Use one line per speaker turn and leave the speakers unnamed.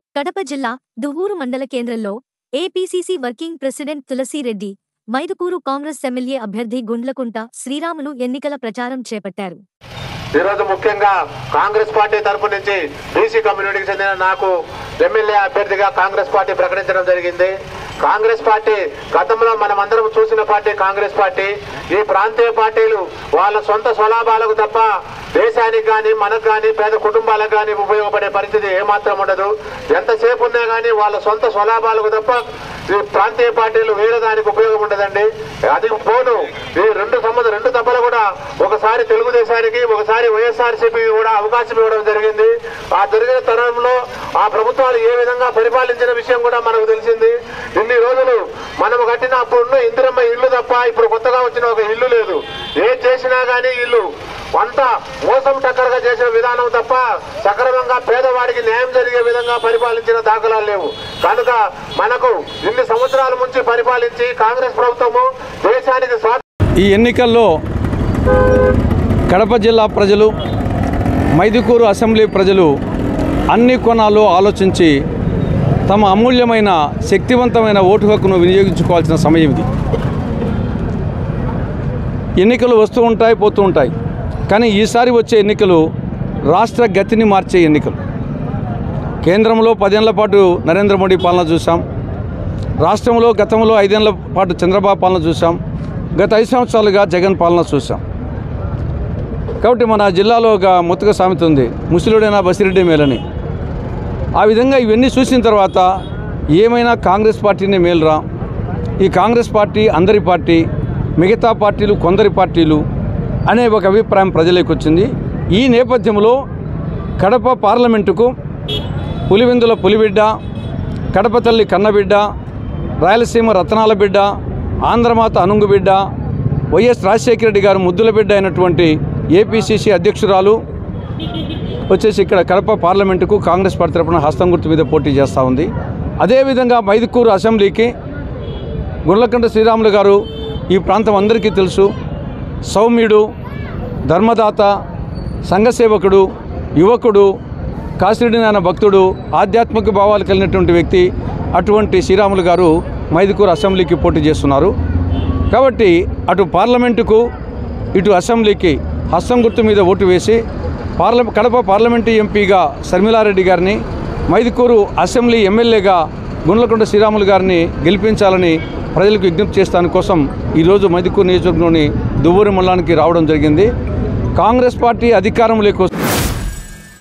కడప జిల్లా దువ్వూరు మండల కేంద్రంలో APCC working president Tulasireddy Mydukur Congress MLA అభ్యర్థి గుండ్లకుంట శ్రీరాములు ఎన్నికల ప్రచారం చేపట్టారు.
ఈరోజు ముఖ్యంగా కాంగ్రెస్ పార్టీ తరపు నుంచి బీసీ కమ్యూనిటీకి చెందిన నాకు ఎమ్మెల్యే అభ్యర్థిగా కాంగ్రెస్ పార్టీ ప్రకటించడం జరిగింది. కాంగ్రెస్ పార్టీ గతంలో మనమందరం చూసిన పార్టీ కాంగ్రెస్ పార్టీ. ఈ ప్రాంతీయ పార్టీలు వాళ్ళ సొంత స్వలాభాలకు తప్ప దేశానికి కానీ మనకు కానీ పేద కుటుంబాలకు కానీ ఉపయోగపడే పరిస్థితి ఏమాత్రం ఉండదు. ఎంతసేపు ఉన్నా కానీ వాళ్ళ సొంత స్వలాభాలకు తప్ప ఈ ప్రాంతీయ పార్టీలు వేరే దానికి ఉపయోగం ఉండదండి. అది పోను ఈ రెండు తప్పలు కూడా ఒకసారి తెలుగుదేశానికి ఒకసారి వైఎస్ఆర్సీపీ కూడా అవకాశం ఇవ్వడం జరిగింది. ఆ జరిగిన తరంలో ఆ ప్రభుత్వాలు ఏ విధంగా పరిపాలించిన విషయం కూడా మనకు తెలిసింది. ఇన్ని రోజులు మనం కట్టిన అప్పుడున్న ఇందిరమ్మ ఇల్లు తప్ప ఇప్పుడు కొత్తగా వచ్చిన ఒక ఇల్లు లేదు. ఏం చేసినా కానీ ఇల్లు అంతా మోసం టక్కరగా చేసిన విధానం తప్ప సక్రమంగా పేదవాడికి న్యాయం జరిగే విధంగా పరిపాలించిన దాఖలాలు లేవు. కనుక మనకు ఇన్ని సంవత్సరాల నుంచి పరిపాలించి కాంగ్రెస్ ప్రభుత్వము దేశానికి
ఈ ఎన్నికల్లో కడప జిల్లా ప్రజలు మైదుకూరు అసెంబ్లీ ప్రజలు అన్ని కోణాల్లో ఆలోచించి తమ అమూల్యమైన శక్తివంతమైన ఓటు హక్కును వినియోగించుకోవాల్సిన సమయం ఇది. ఎన్నికలు వస్తూ ఉంటాయి, పోతూ ఉంటాయి. కానీ ఈసారి వచ్చే ఎన్నికలు రాష్ట్ర గతిని మార్చే ఎన్నికలు. కేంద్రంలో 10 ఏళ్ల పాటు నరేంద్ర మోడీ పాలన చూసాం. రాష్ట్రంలో గతంలో 5 ఏళ్ల పాటు చంద్రబాబు పాలన చూసాం. గత 5 సంవత్సరాలుగా జగన్ పాలన చూసాం. కాబట్టి మన జిల్లాలో ఒక ముత్తక సామెత ఉంది, ముసలుడైనా బసిరెడ్డి మేలని. ఆ విధంగా ఇవన్నీ చూసిన తర్వాత ఏమైనా కాంగ్రెస్ పార్టీనే మేలురా, ఈ కాంగ్రెస్ పార్టీ అందరి పార్టీ, మిగతా పార్టీలు కొందరి పార్టీలు అనే ఒక అభిప్రాయం ప్రజలకు వచ్చింది. ఈ నేపథ్యంలో కడప పార్లమెంటుకు పులివెందుల పులిబిడ్డ, కడప తల్లి కన్నబిడ్డ, రాయలసీమ రత్నాల బిడ్డ, ఆంధ్రమాత అనుంగు బిడ్డ, వైఎస్ రాజశేఖర రెడ్డి గారు ముద్దుల బిడ్డ అయినటువంటి ఏపీసీసీ అధ్యక్షురాలు వచ్చేసి ఇక్కడ కడప పార్లమెంటుకు కాంగ్రెస్ పార్టీ తరపున హస్తం గుర్తు మీద పోటీ చేస్తూ ఉంది. అదేవిధంగా మైదుకూరు అసెంబ్లీకి గుండ్లకుంట శ్రీరాములు గారు ఈ ప్రాంతం అందరికీ తెలుసు. సౌమ్యుడు, ధర్మదాత, సంఘసేవకుడు, యువకుడు, కాశీనారాయణ భక్తుడు, ఆధ్యాత్మిక భావాలు కలిగినటువంటి వ్యక్తి. అటువంటి శ్రీరాములు గారు మైదుకూరు అసెంబ్లీకి పోటీ చేస్తున్నారు. కాబట్టి అటు పార్లమెంటుకు ఇటు అసెంబ్లీకి హస్తం గుర్తు మీద ఓటు వేసి కడప పార్లమెంటు ఎంపీగా శర్మిలారెడ్డి గారిని, మైదుకూరు అసెంబ్లీ ఎమ్మెల్యేగా గుండ్లకుంట శ్రీరాములు గారిని గెలిపించాలని ప్రజలకు విజ్ఞప్తి చేస్తాని కోసం ఈరోజు మైదుకూరు నియోజకవర్గంలోని దువ్వూరు మండలానికి రావడం జరిగింది. కాంగ్రెస్ పార్టీ అధికారంలోకి